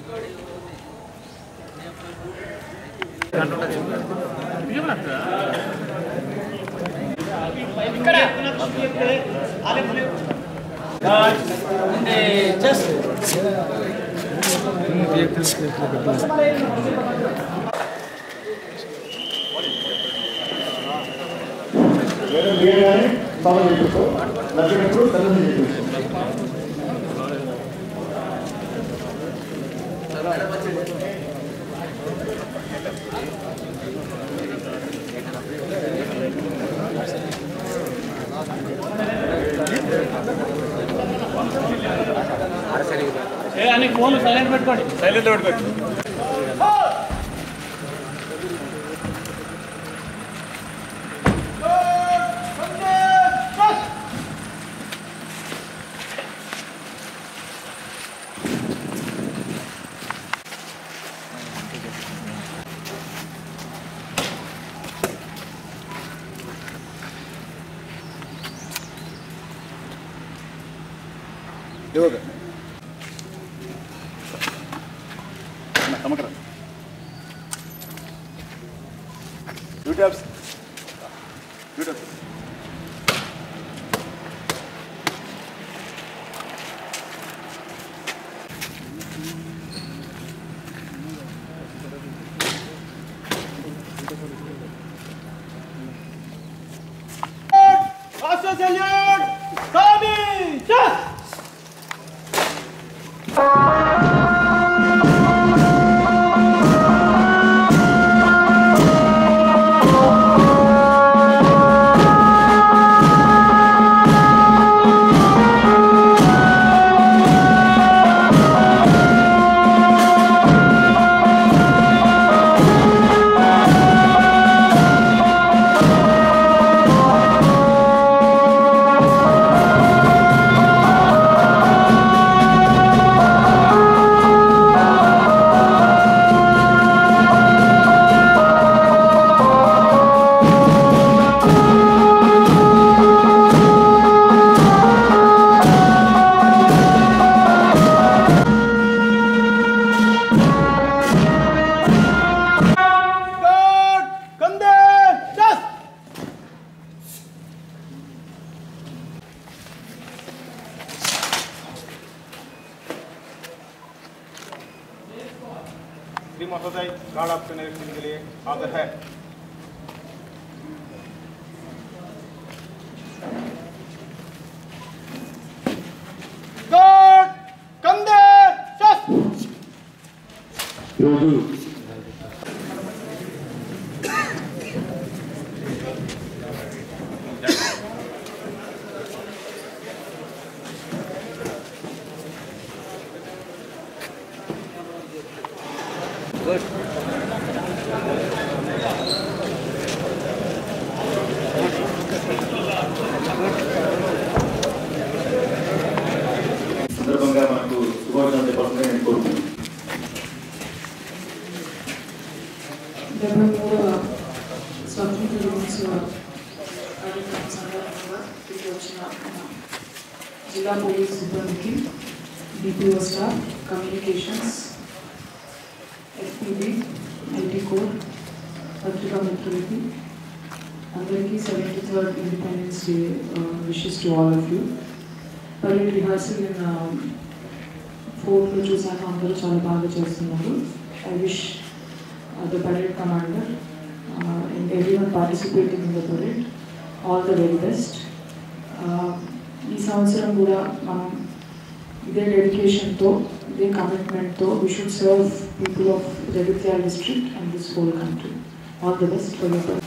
Phone सैलेंट పెట్టుకోండి silent పెట్టుకోండి Yoga. Come on. Two taps. Two taps. Faster salute! Coming! Just! महोदय guard आपके निरीक्षण के लिए हाजिर है। कंधे Good. సందర్భంగా మనకు శుభాకాంక్షలు చెప్పాలని నేను కోరుకుంటున్నాను. 73వ స్వాతంత్ర దినోత్సవ కార్యక్రమం సందర్భంగా ఇక్కడికి వచ్చిన జిల్లా పోలీస్ సిబ్బందికి DPO staff communications FPB IT code పత్రికా మిత్రులకి అందరికీ 73rd Independence Day wishes to all of you. Parade rehearsal ఫోర్లో చూసాక అందరూ చాలా బాగా చేస్తున్నారు. I wish the parade commander and everyone participating in the parade all the very best. ఈ సంవత్సరం కూడా మనం ఇదే డెడికేషన్తో ఇదే కమిట్మెంట్తో we should serve people of Jagtial district and this whole country. All the best for your